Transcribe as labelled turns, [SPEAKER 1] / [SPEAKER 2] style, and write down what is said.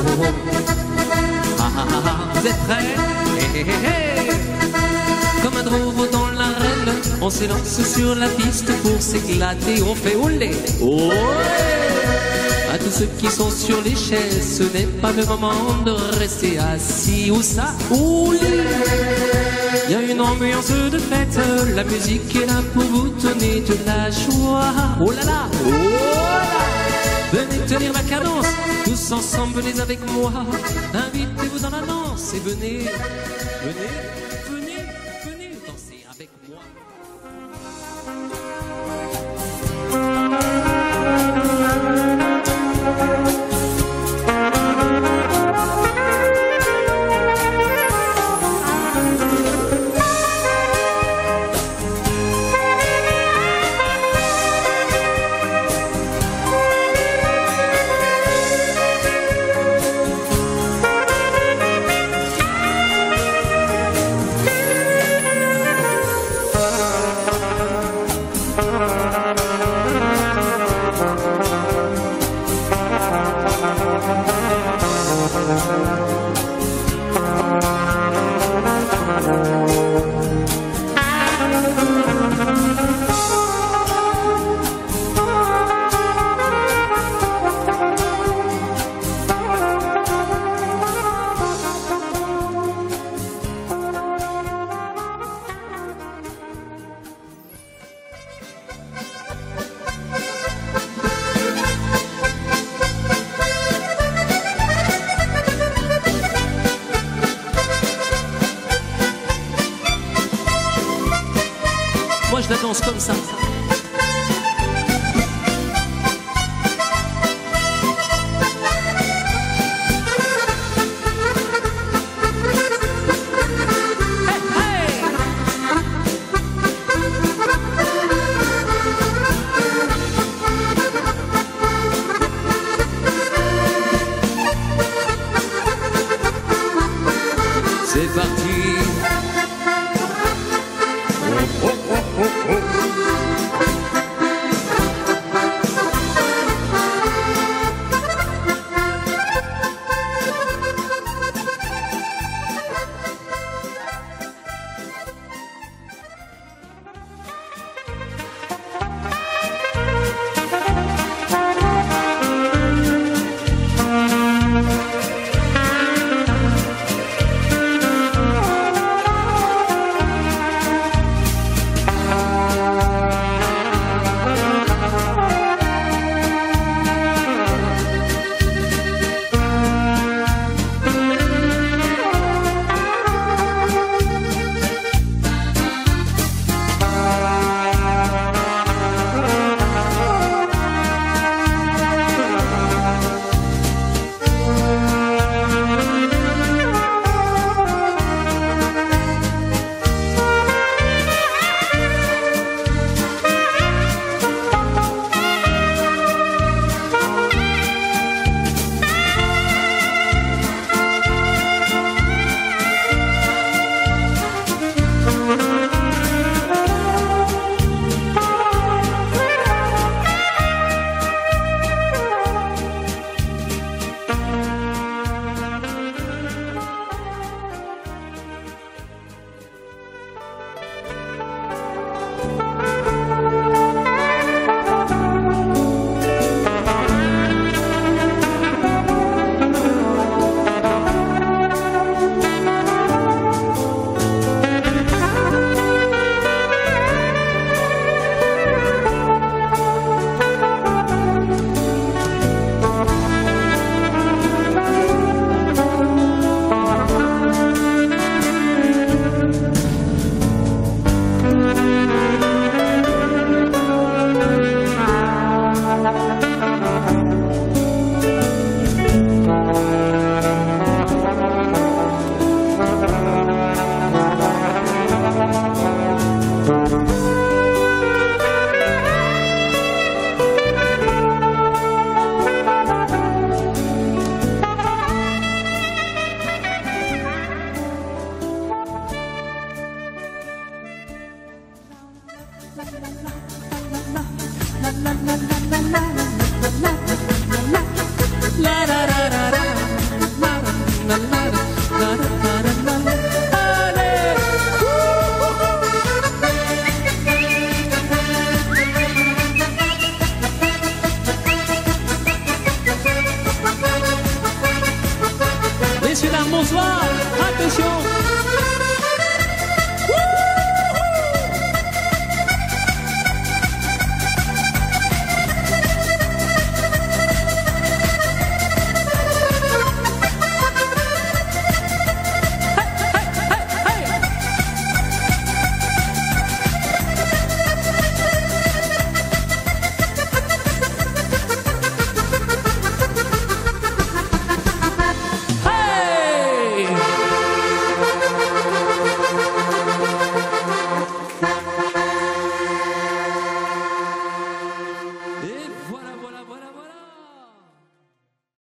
[SPEAKER 1] oh. Ah, ah, ah, ah. Vous êtes prêts? Hey, hey, hey. Comme un drôle dans l'arène, on s'élance sur la piste pour s'éclater. On fait olé, olé. À tous ceux qui sont sur les chaises, ce n'est pas le moment de rester assis. Où ça? Olé. Il y a une ambiance de fête, la musique est là pour vous donner de la joie. Oh là là, oh là. Venez tenir ma cadence, tous ensemble, venez avec moi. Invitez-vous dans la danse et venez, venez, venez, venez danser avec moi. Moi je la danse comme ça. C'est parti. Oh, oh, oh, oh, oh. Messieurs, dames, bonsoir. Attention.